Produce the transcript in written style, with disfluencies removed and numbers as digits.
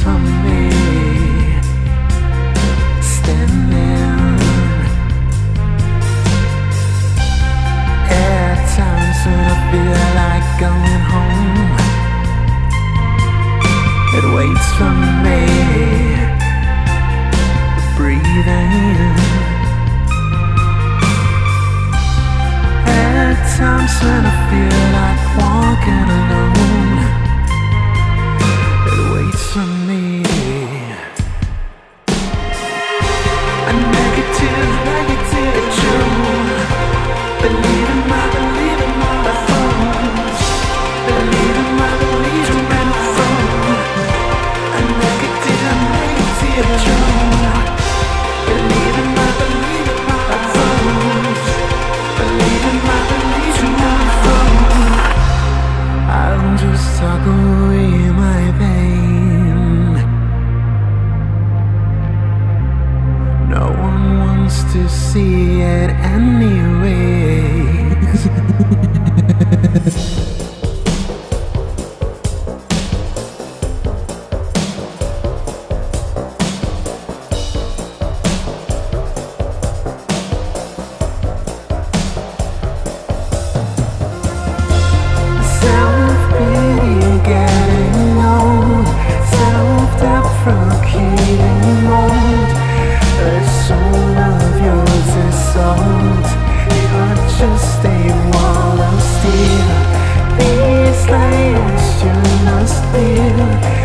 for me, standing. At times when I feel like going home, it waits for me, breathing. At times when I feel like walking alone, it waits for me. A negative June. Believe in my phones. Believe in my phone. A negative June. Believe in my phones. Believe in my phone. I'll just talk away my pain. No one wants to see it anyways. Self-pity getting old, self-deprecating mold. The soul of yours is sold. You're just a wall of steel. These layers you must feel.